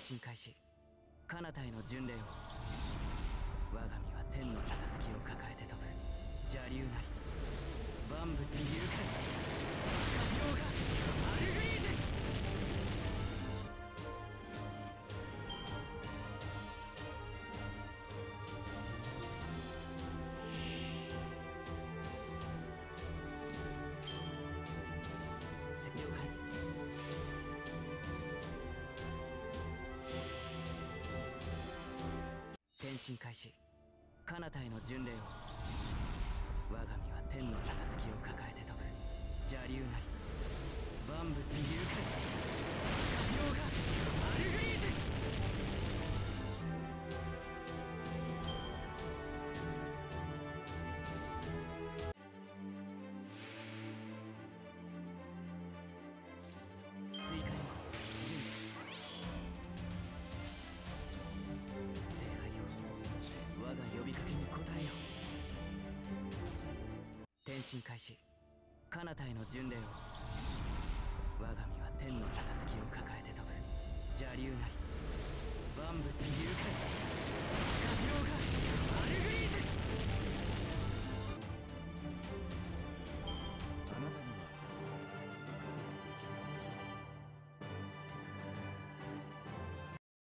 進開始。彼方への巡礼を。我が身は天の杯を抱えて飛ぶ邪竜なり万物誘拐赤広がアルグリーゼ。了解。転進開始。彼方への巡礼を。我が身は天の杯を抱えて飛ぶ邪竜なり万物誘拐赤広がアルグリーゼ。追加の準備。聖杯よ、我が呼びかけに応えよ。転進開始。彼方への巡礼を。我が身は天の杯を抱えて飛ぶ邪竜なり万物誘拐